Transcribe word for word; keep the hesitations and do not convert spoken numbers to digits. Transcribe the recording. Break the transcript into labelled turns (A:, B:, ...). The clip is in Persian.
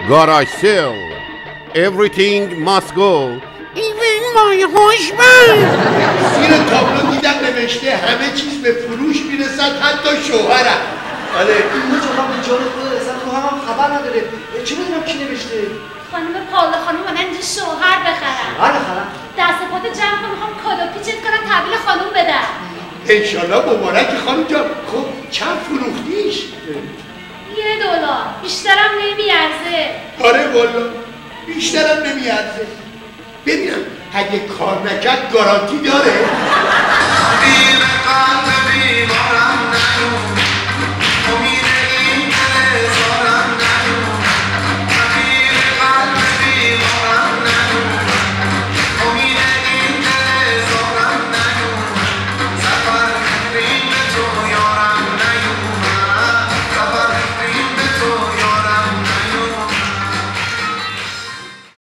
A: Garage sale. Everything must go. Even my husband.
B: زیر تابلو دیدم نوشته همه چیز به فروش میرسد حتی شوهرم.
C: آره اینو جواب به جان خود اصلا رو هم خبر نداره. چه بدونم کی نوشته؟
D: خانم پالا خانم من اینجا شوهر بخرم.
C: شوهر بخرم؟
D: دست پات جمع کن میخوام کادو پیچت کنم تحویل خانم بدم.
B: انشالله مبارک خانم جان. خب چند فروختیش؟
D: یه دلار. بیشترم نمیارزه.
B: آره والا بیشترم نمیارزه. ببینم اگه کار نکرد گارانتی داره؟